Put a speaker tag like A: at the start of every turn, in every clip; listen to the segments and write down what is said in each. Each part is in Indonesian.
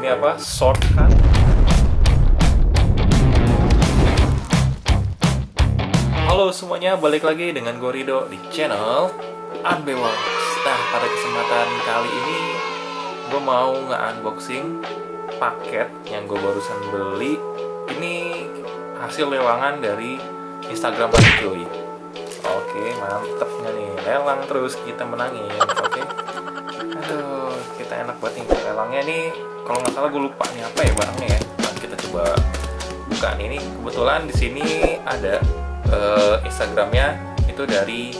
A: ini apa? Shortcut. Halo semuanya, balik lagi dengan gue Rido di channel Unbox. Nah, pada kesempatan kali ini gue mau nge-unboxing paket yang gue barusan beli. Ini hasil lelangan dari Instagram tadi cuy. Oke, mantep nggak nih? Lelang terus kita menangin. Oke. Aduh, kita enak banget nih lelangnya nih. Kalau nggak salah gue lupa nih apa ya barangnya ya. Nah, kita coba buka nih. Ini kebetulan di sini ada Instagramnya itu dari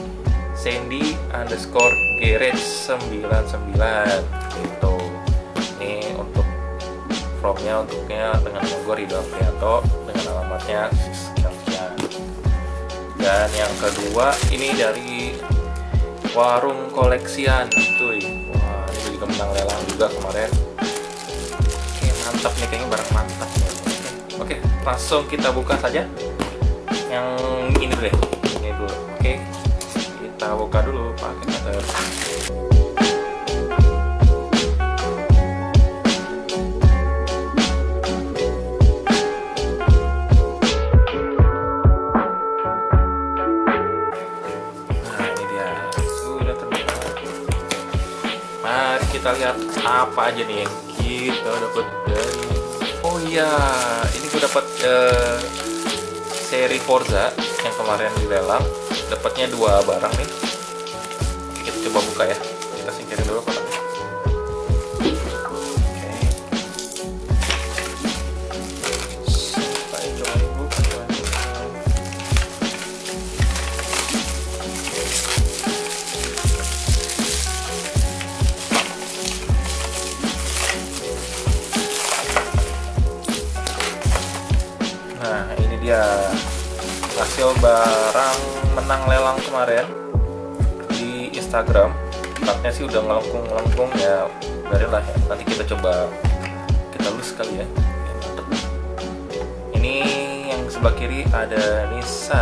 A: Sandy_garage99 gitu. Ini untuk formnya untuknya dengan logo Rido Aprianto dengan alamatnya sekian. Dan yang kedua ini dari Warung Koleksian cuy. Wah, ini juga menang lelang juga kemarin. Oke, mantap nih, kayaknya barang mantap ya. Oke, langsung kita buka saja yang ini dulu deh, ini dulu. Oke, kita buka dulu pakai cutter. Nah, ini dia sudah terbuka. Mari kita lihat apa aja nih yang kita dapat dari. Oh iya, ini gue dapat seri Forza yang kemarin dilelang, dapatnya 2 barang nih. Oke, kita coba buka ya. Kita singkirin dulu kotaknya. Oke. Sampai coba buka. Nah, ini dia hasil barang menang lelang kemarin di Instagram. Kartunya sih udah ngelengkung ya, biarinlah ya. Nanti kita coba kita lus kali ya. Ini yang sebelah kiri ada Nissan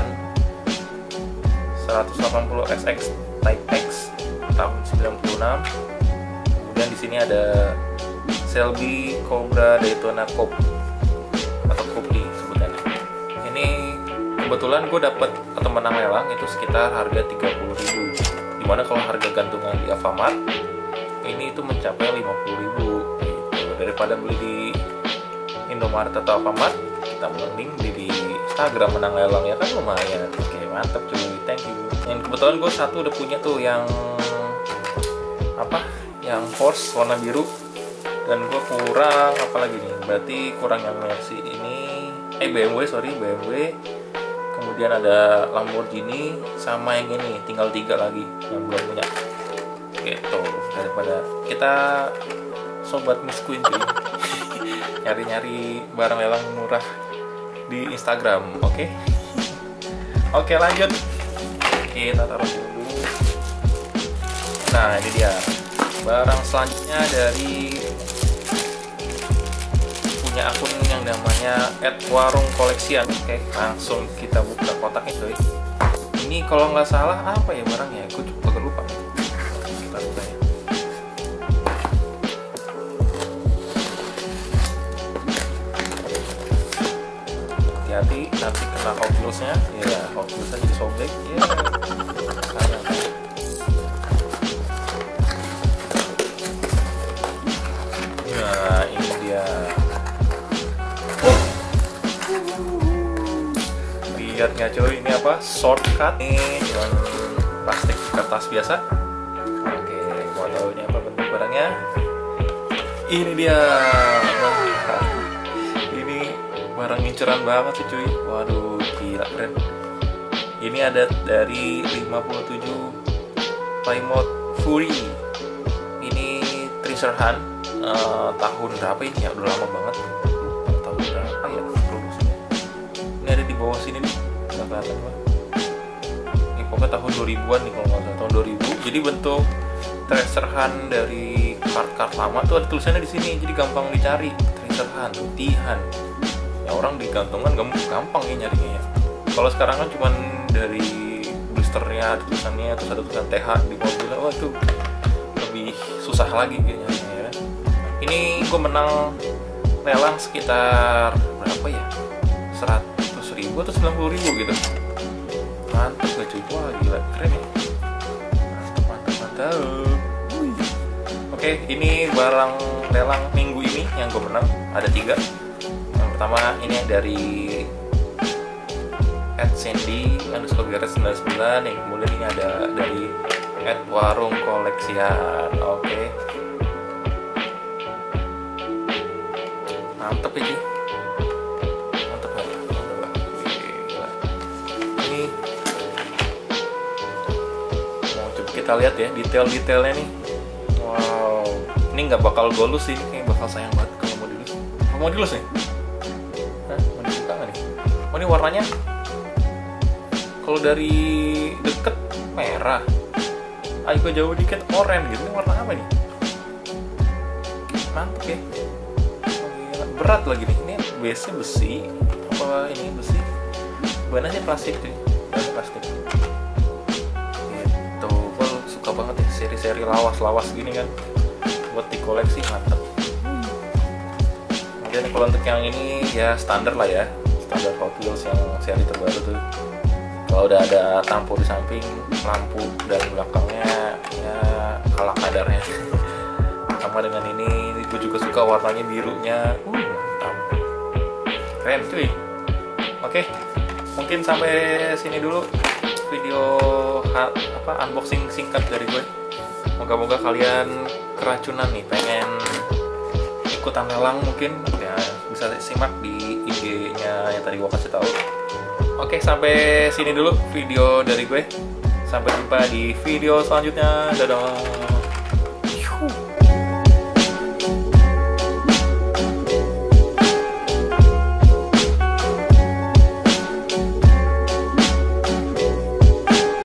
A: 180SX Type X tahun 96. Kemudian di sini ada Shelby Cobra Daytona Coupe atau Coupe D sebutannya. Ini kebetulan gue dapat atau menang lelang itu sekitar harga 30.000. Dimana kalau harga gantungan di Alfamart ini itu mencapai 50.000 gitu. Daripada beli di Indomaret atau Alfamart, kita mending beli di Instagram menang lelang ya kan, lumayan. Oke, mantap cuy, thank you. Yang kebetulan gue satu udah punya tuh yang apa? Yang Force warna biru. Dan gue kurang apa lagi nih? Berarti kurang yang versi ini. BMW. Kemudian ada Lamborghini sama yang ini, tinggal 3 lagi yang belum punya. Gitu. Daripada kita sobat Miss Queen tuh nyari-nyari barang lelang murah di Instagram, oke? Oke, lanjut. Kita taruh dulu. Nah, ini dia. Barang selanjutnya dari akun yang namanya @warungkoleksian. Oke, langsung kita buka kotaknya cuy. Ini kalau nggak salah apa ya barangnya? Gue juga lupa. Kita buka ya. Hati-hati nanti kena Hot Wheels-nya. Ya, Hot Wheels-nya jadi sobek. Ya, sayang. Nah, ini dia. Lihat nggak cuy, ini apa? Shortcut nih, cuman plastik kertas biasa. Oke, mau tahu ini apa bentuk barangnya? Ini dia. Wah, ini barang inceran banget sih cuy. Waduh, gila keren. Ini ada dari 57 Plymouth Fury. Ini Treasure Hunt. Tahun berapa ini ya? Udah lama banget. Tahun berapa ya produksinya? Ini ada di bawah sini nih. Nggak kelihatan pak. Ini pokoknya tahun 2000-an nih kalau nggak salah, tahun 2000. Jadi bentuk treasure hunt dari kart-kart lama tuh ada tulisannya di sini, jadi gampang dicari. Treasure hunt, tihan. Ya orang digantungan gampang ya nyarinya ya. Kalau sekarang kan cuman dari blisternya ada tulisannya, terus ada tulisan TH di mobilnya, waduh lebih susah lagi kayaknya ya. Ini gue menang lelang sekitar berapa ya, 100.000 atau 90.000 gitu. Mantap gak cuy, wah gila keren ya, mantap. Oke, ini barang lelang minggu ini yang gue menang ada 3. Yang pertama ini yang dari @sandy_garage99, yang kemudian ini ada dari @warungkoleksian. Oke, mantep ya cuy, mantep gak? Gila. Ini mau coba kita lihat ya detail-detailnya nih. Wow, ini nggak bakal golus sih, ini kayak bakal sayang banget kalau mau dilus. Mau dilus nih? Hah? Mau dibuka nggak nih? Oh, ini warnanya kalau dari deket merah, agak jauh dikit oranye gitu. Ini warna apa nih? Mantap ya. Oh, gila. Berat lagi nih. Ini base-nya besi apa ini besi? Bukan aja plastik tuh, bukan plastik. Gitu. Gue suka banget ya seri-seri lawas-lawas gini kan, buat dikoleksi mantap. Kemudian kalau untuk yang ini ya standar lah ya, standar Hot Wheels yang seri terbaru tuh. Kalau udah ada tampo di samping, lampu dan belakangnya ya kalah kadarnya. Sama dengan ini, gue juga suka warnanya birunya, mantap, keren cuy. Oke, mungkin sampai sini dulu video unboxing singkat dari gue. Moga-moga kalian keracunan nih, pengen ikutan lelang mungkin ya, bisa simak di IG-nya yang tadi gue kasih tahu. Oke, sampai sini dulu video dari gue. Sampai jumpa di video selanjutnya. Dadah.